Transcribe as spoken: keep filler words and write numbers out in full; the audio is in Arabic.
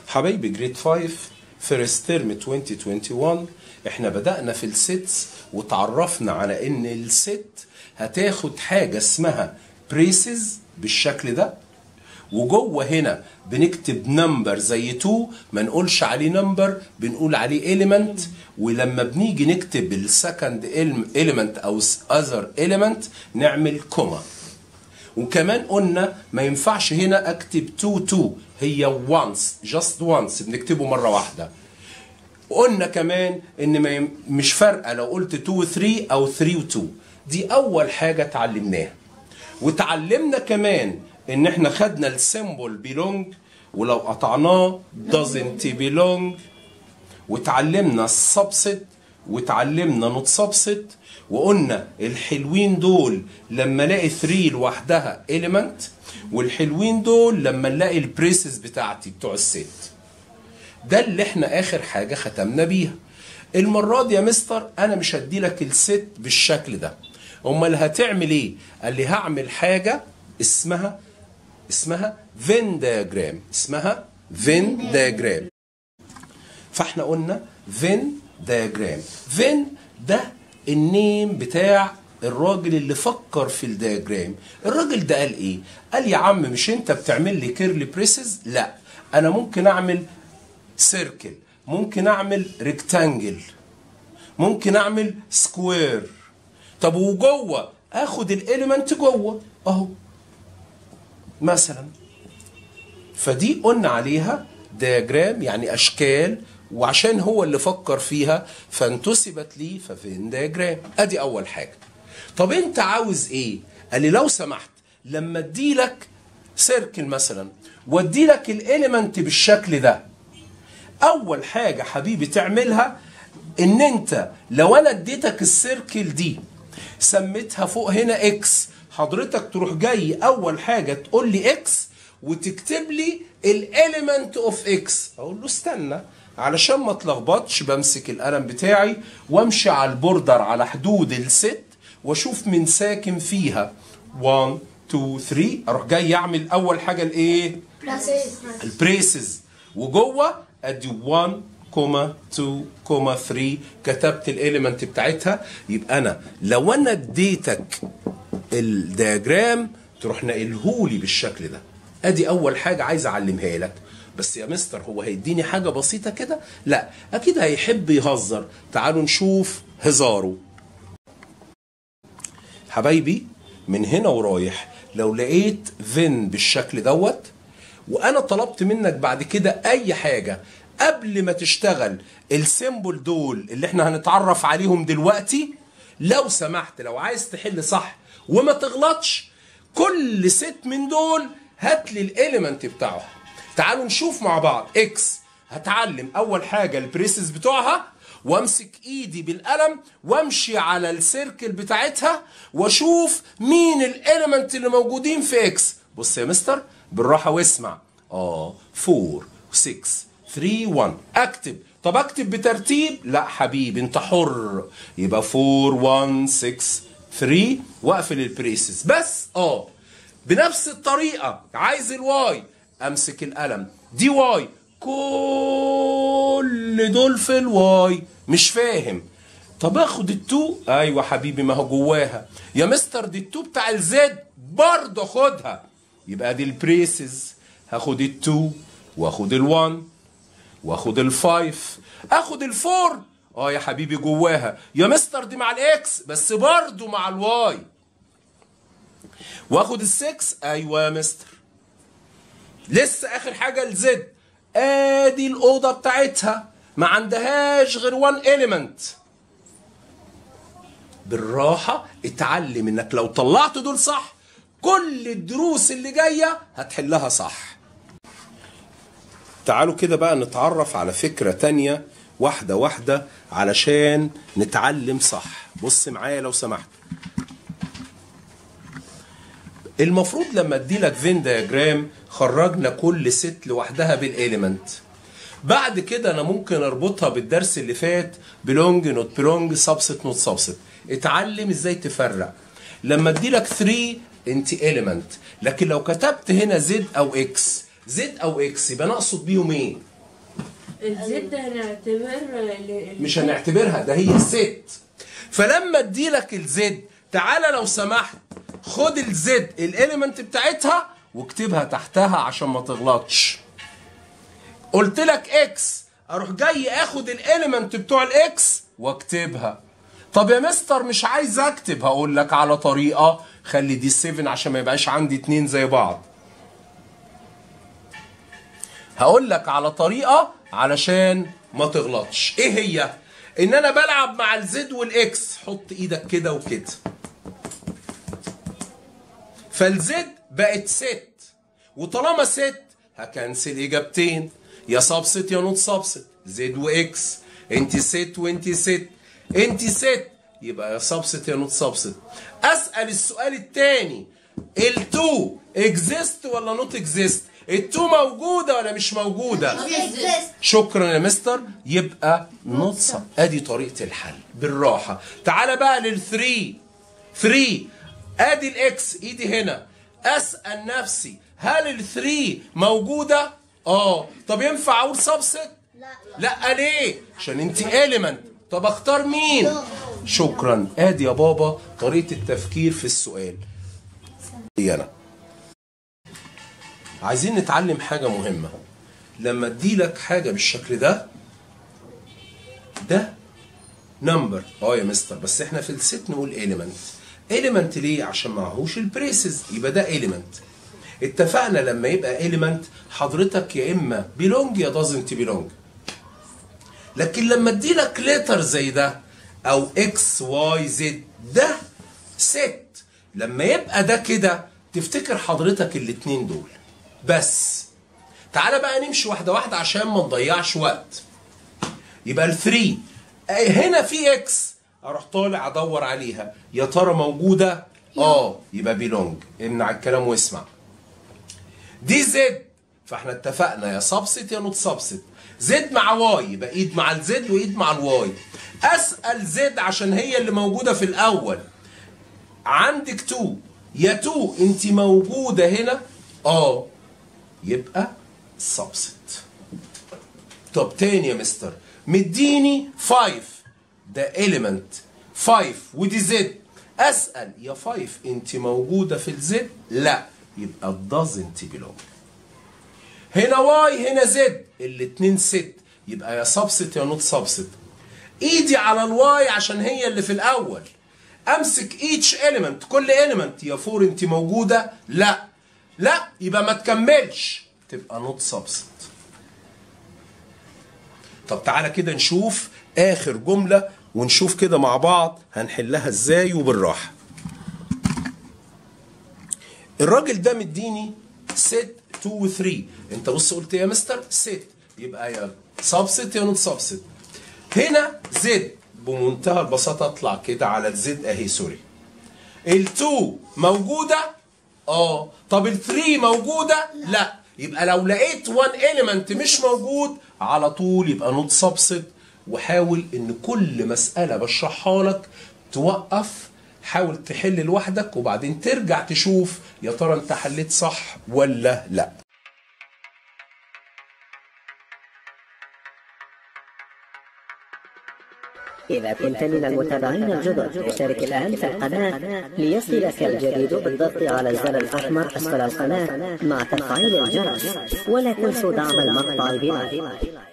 حبايبي جريد خمسة فيرست ترم ألفين وواحد وعشرين احنا بدأنا في السيتس وتعرفنا على ان الست هتاخد حاجة اسمها بريسز بالشكل ده، وجوه هنا بنكتب نمبر زي اتنين، ما نقولش عليه نمبر، بنقول عليه element. ولما بنيجي نكتب السكند element او other element نعمل كوما. وكمان قلنا ما ينفعش هنا اكتب اتنين اتنين، هي once just once بنكتبه مرة واحدة. وقلنا كمان ان ما يم... مش فارقة لو قلت اتنين تلاتة او تلاتة اتنين. دي اول حاجة اتعلمناها. وتعلمنا كمان ان احنا خدنا السيمبل belong ولو قطعناه doesn't belong، وتعلمنا السبست وتعلمنا نوت سبست، وقلنا الحلوين دول لما الاقي تلاتة لوحدها element، والحلوين دول لما نلاقي البريسز بتاعتي بتوع الست. ده اللي احنا اخر حاجة ختمنا بيها. المرة دي يا مستر انا مش هدي لك الست بالشكل ده، امال هتعمل ايه؟ قال لي هعمل حاجة اسمها اسمها venn diagram، اسمها venn diagram. فاحنا قلنا venn diagram. venn ده النيم بتاع الراجل اللي فكر في الدياجرام. الراجل ده قال ايه؟ قال يا عم مش انت بتعمل لي كيرلي بريسز؟ لا، انا ممكن اعمل سيركل، ممكن اعمل ريكتانجل، ممكن اعمل سكوير. طب وجوه اخد الاليمنت جوه اهو مثلا. فدي قلنا عليها دياجرام، يعني اشكال، وعشان هو اللي فكر فيها فانتسبت لي ففين دياجرام. ادي اول حاجه. طب انت عاوز ايه؟ قال لي لو سمحت لما ادي لك سيركل مثلا وادي لك الاليمنت بالشكل ده، اول حاجه حبيبي تعملها ان انت لو انا اديتك السيركل دي سميتها فوق هنا اكس، حضرتك تروح جاي اول حاجه تقول لي اكس وتكتب لي الاليمنت اوف اكس. اقول له استنى علشان ما اتلخبطش، بمسك القلم بتاعي وامشي على البوردر على حدود الست واشوف من ساكن فيها واحد اتنين تلاتة، اروح جاي اعمل اول حاجه الايه؟ البريسز. وجوه ادي واحد كوما اتنين كوما تلاتة، كتبت الاليمنت بتاعتها. يبقى انا لو انا اديتك الدياجرام تروح ناقلهولي بالشكل ده. ادي اول حاجه عايز اعلمها لك. بس يا مستر هو هيديني حاجه بسيطه كده؟ لا، اكيد هيحب يهزر. تعالوا نشوف هزاره. حبايبي من هنا ورايح لو لقيت فين بالشكل دوت وانا طلبت منك بعد كده اي حاجه قبل ما تشتغل السيمبل دول اللي احنا هنتعرف عليهم دلوقتي، لو سمحت لو عايز تحل صح وما تغلطش كل ست من دول هات لي الاليمنت بتاعها. تعالوا نشوف مع بعض. اكس هتعلم اول حاجه البريسز بتوعها، وامسك ايدي بالقلم وامشي على السيركل بتاعتها واشوف مين الاليمنت اللي موجودين في اكس. بص يا مستر بالراحه واسمع. اه أربعة ستة تلاتة واحد. اكتب. طب اكتب بترتيب؟ لا حبيبي انت حر. يبقى أربعة واحد ستة تلاتة واقفل البريسز بس. اه بنفس الطريقه عايز الواي، امسك القلم دي واي، كل دول في الواي. مش فاهم؟ طب اخد التو. ايوه حبيبي ما هو جواها. يا مستر دي التو بتاع الزد برضه خدها. يبقى دي البريسز. هاخد التو واخد الوان واخد الفايف، اخد الفور. اه يا حبيبي جواها. يا مستر دي مع الاكس بس برضه مع الواي. واخد السكس. ايوه يا مستر. لسه اخر حاجه الزد. ادي الاوضه بتاعتها ما عندهاش غير وان اليمنت. بالراحه اتعلم انك لو طلعت دول صح كل الدروس اللي جايه هتحلها صح. تعالوا كده بقى نتعرف على فكره تانيه واحده واحده علشان نتعلم صح. بص معايا لو سمحت. المفروض لما ادي لك فين دياجرام خرجنا كل ست لوحدها بالاليمنت. بعد كده انا ممكن اربطها بالدرس اللي فات بلونج نوت بلونج سبست نوت سبست. اتعلم ازاي تفرق. لما ادي لك تلاتة انت اليمنت، لكن لو كتبت هنا زد او اكس، زد او اكس يبقى انا اقصد بيهم ايه؟ الزد هنعتبر مش هنعتبرها، ده هي ست. فلما اديلك الزد تعالى لو سمحت خد الزد الاليمنت بتاعتها واكتبها تحتها عشان ما تغلطش. قلت لك اكس، اروح جاي اخد الاليمنت بتوع الاكس واكتبها. طب يا مستر مش عايز اكتب، هقول لك على طريقه، خلي دي سبعة عشان ما يبقاش عندي اتنين زي بعض. هقول لك على طريقه علشان ما تغلطش. ايه هي؟ ان انا بلعب مع الزد والاكس، حط ايدك كده وكده، فالزد بقت ست، وطالما ست هكنسل اجابتين، يا سبست يا نوت سبست، زد واكس، انت ست وانت ست، انت ست، يبقى يا سبست يا نوت سبست. اسال السؤال الثاني، التو اكزيست ولا نوت اكزيست؟ التو موجوده ولا مش موجوده؟ شكرا يا مستر، يبقى نوت سب. ادي طريقه الحل بالراحه. تعالى بقى للثري. ثري ادي الاكس ايدي هنا، اسال نفسي هل الثري موجوده؟ اه. طب ينفع اقول سبست؟ لا. لا ليه؟ عشان انت اليمنت. طب اختار مين؟ شكرا. ادي يا بابا طريقه التفكير في السؤال. انا عايزين نتعلم حاجه مهمه. لما اديلك حاجه بالشكل ده، ده نمبر اه يا مستر، بس احنا في الست نقول اليمنت. اليمنت ليه؟ عشان معهوش البريسز، يبقى ده اليمنت. اتفقنا لما يبقى اليمنت حضرتك يا اما بيلونج يا دازنت بيلونج. لكن لما اديلك ليتر زي ده او اكس واي زد، ده ست. لما يبقى ده كده تفتكر حضرتك الاتنين دول بس. تعالى بقى نمشي واحده واحده عشان ما نضيعش وقت. يبقى الثري هنا في اكس، اروح طالع ادور عليها، يا ترى موجوده؟ اه، يبقى بيلونج. امنع الكلام واسمع. دي زد، فاحنا اتفقنا يا سبست يا نوت سبست. زد مع واي، يبقى ايد مع الزد وايد مع الواي. اسال زد عشان هي اللي موجوده في الاول. عندك تو، يا تو انت موجوده هنا؟ اه، يبقى سبست. طب تاني يا مستر، مديني فايف، ده اليمنت فايف ودي زد. اسال يا فايف انت موجوده في الزد؟ لا، يبقى doesn't belong. هنا واي هنا زد، الاتنين ست، يبقى يا سبست يا نوت سبست. ايدي على الواي عشان هي اللي في الاول، امسك each element، كل element، يا فور انت موجوده؟ لا. لا، يبقى ما تكملش، تبقى نوت سبست. طب تعالى كده نشوف اخر جمله ونشوف كده مع بعض هنحلها ازاي وبالراحه. الراجل ده مديني ست اتنين و تلاتة، انت بص قلت يا مستر ست، يبقى يا سبست يا نوت سبست. هنا زد، بمنتهى البساطه اطلع كده على الزد اهي، سوري. التو موجوده؟ اه. طب الثري موجوده؟ لا. يبقى لو لقيت وان اليمنت مش موجود على طول يبقى نوت سبست. وحاول ان كل مساله بشرحها لك توقف، حاول تحل لوحدك وبعدين ترجع تشوف يا ترى انت حليت صح ولا لا. إذا كنت من المتابعين الجدد اشترك الآن في القناة ليصلك الجديد بالضغط على الزر الأحمر أسفل القناة مع تفعيل الجرس، ولا تنسوا دعم المقطع بلايك.